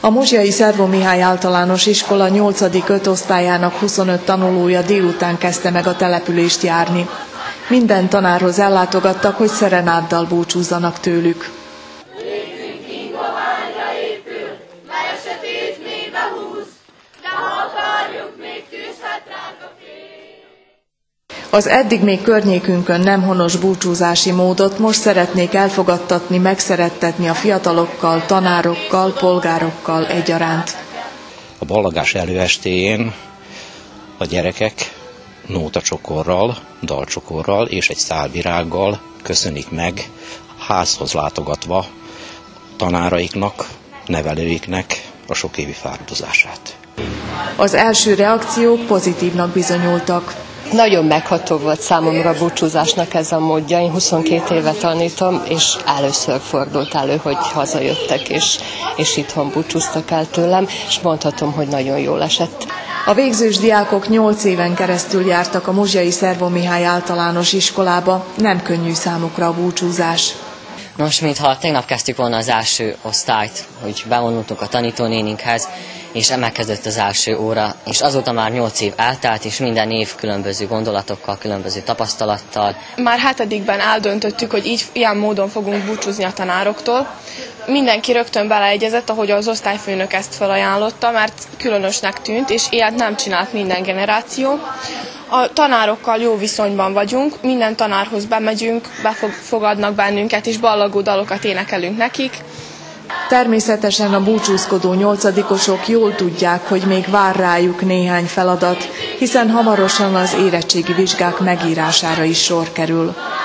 A Mozsjai Szervó Mihály Általános Iskola 8.-5. osztályának 25 tanulója délután kezdte meg a települést járni. Minden tanárhoz ellátogattak, hogy szerenáddal búcsúzzanak tőlük. Az eddig még környékünkön nem honos búcsúzási módot most szeretnék elfogadtatni, megszerettetni a fiatalokkal, tanárokkal, polgárokkal egyaránt. A ballagás előestéjén a gyerekek nótacsokorral, dalcsokorral és egy szálvirággal köszönik meg házhoz látogatva tanáraiknak, nevelőiknek a sok évi fáradozását. Az első reakciók pozitívnak bizonyultak. Nagyon megható volt számomra a búcsúzásnak ez a módja. Én 22 éve tanítom, és először fordult elő, hogy hazajöttek, és itthon búcsúztak el tőlem, és mondhatom, hogy nagyon jól esett. A végzős diákok 8 éven keresztül jártak a Mozsjai Szervó Mihály Általános Iskolába, nem könnyű számukra a búcsúzás. Nos, mintha tegnap kezdtük volna az első osztályt, hogy bevonultunk a tanítónéninkhez, és megkezdődött az első óra, és azóta már 8 év eltelt, és minden év különböző gondolatokkal, különböző tapasztalattal. Már 7-ben eldöntöttük, hogy ilyen módon fogunk búcsúzni a tanároktól. Mindenki rögtön beleegyezett, ahogy az osztályfőnök ezt felajánlotta, mert különösnek tűnt, és ilyet nem csinált minden generáció. A tanárokkal jó viszonyban vagyunk, minden tanárhoz bemegyünk, befogadnak bennünket, és ballagó dalokat énekelünk nekik. Természetesen a búcsúzkodó 8-osok jól tudják, hogy még vár rájuk néhány feladat, hiszen hamarosan az érettségi vizsgák megírására is sor kerül.